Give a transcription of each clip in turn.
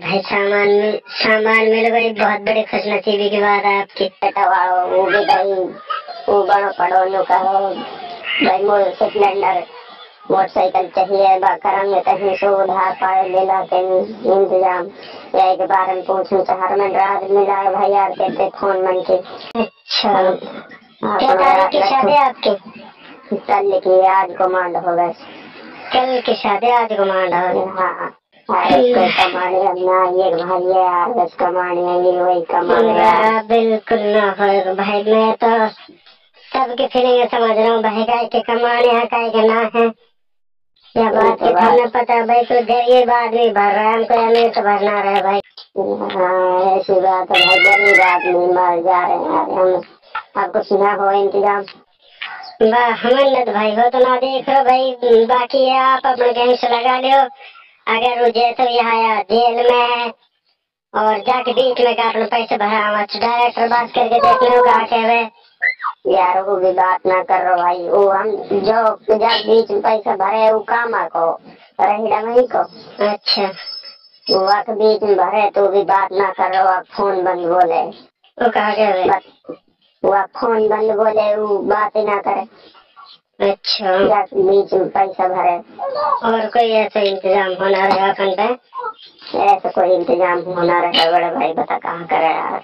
भाई सामान मिल गई, बहुत बड़ी खुशनसीबी की बात है आपकी। वो भी भाई वो बड़ो पड़ो नो कहो भाई मोर स्प्लेंडर मोटरसाइकिल चाहिए करेंगे कहीं से उधार पाए लेला के इंतजाम यही के बारे में पूछूं चाह मैं रात मिला भाई यार कहते फोन मन के। अच्छा क्या तारीख की शादी आपकी? कल की आज कमांड हो गए। कल की शादी आज कमांड हो गई। हाँ कोई कमाने अपना ये भाई है यार कमाने ये वही कमाने बिल्कुल ना हो भाई। मैं तो सबकी फीलिंग समझ रहा हूँ भाई, काय के कमाने हैं काय के ना है या बात की हमें पता है भाई। तो गरीब आदमी भर रहा है हमको, अमीर तो भरना रहे भाई। हाँ ऐसी बात है भाई, गरीब आदमी मर जा रहे हैं हम। आपको सुना हो इंतजाम हमें तो भाई हो तो ना देख लो भाई, बाकी है आप अपने कहीं से लगा लो। अगर रुझे तो यहाँ जेल में और जाके बीच में का अपने पैसे भरा डायरेक्टर बात करके देख लो कहा के यार वो भी बात ना कर रहा भाई। वो हम जो जब बीच में पैसा भरे वो काम को रहीड़ा नहीं को। अच्छा वो के बीच में भरे तो भी बात ना कर रहा, फोन बंद बोले। वो कहा गया वो फोन बंद बोले वो बात ही ना करे। अच्छा बीच में पैसा भरे और कोई ऐसा इंतजाम होना रहेगा अपन पे? ऐसा कोई इंतजाम होना रहेगा बड़े भाई, बता कहाँ करे यार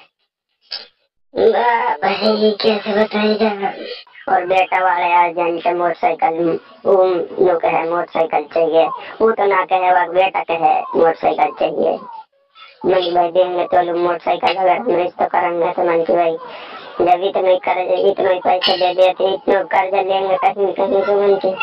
भाई कैसे बताएगा। और बेटा वाले यार जन के मोटरसाइकिल लोग कहे मोटरसाइकिल चाहिए, वो तो ना कहे वह बेटा कहे मोटरसाइकिल चाहिए। मन भाई देंगे तो लोग मोटरसाइकिल, अगर हम रिश्ता करेंगे तो मन की भाई जब इतना ही कर्ज इतना ही पैसा दे देते इतना कर्ज लेंगे कहीं कहीं से मन की।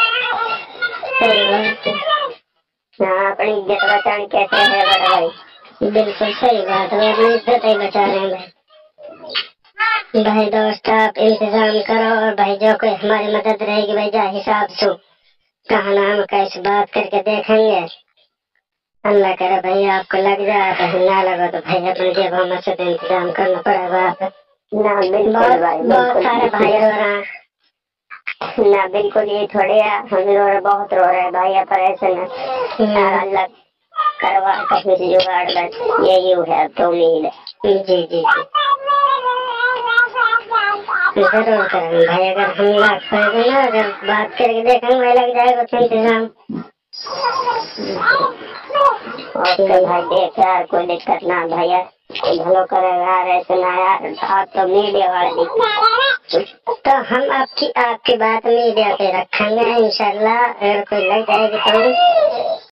हाँ अपनी इज्जत बचाने कैसे है बड़ा भाई? बिल्कुल सही बात है, अपनी इज्जत ही बचा रहे हैं भाई। दोस्त आप इंतजाम करो और भाई जो कोई हमारी मदद रहेगी भाई जा हिसाब से कहना हम कैसे बात करके देखेंगे। अल्लाह करे भाई आपको लग जाए, कहीं ना लगा तो भाई अपने जेबों में से इंतजाम करना पड़ेगा। ना बिल्कुल भाई, बहुत सारे भाई रो रहे हैं ना बिल्कुल ये थोड़े हम रो रहे, बहुत रो रहे भाई। पर ऐसे ना अल्लाह करवा कहीं से जुगाड़ बस यही है तो उम्मीद है। जी जी जरूर करेंगे भाई, अगर हम बात करेंगे ना अगर बात करके देखेंगे लग जाएगा तो इंतजाम। ओके भाई देख यार कोई दिक्कत ना भैया भलो करेगा यार, ऐसे ना यार आप तो मीडिया वाले तो हम आपकी बात मीडिया पे रखेंगे इंशाल्लाह। अगर कोई लग जाएगी तो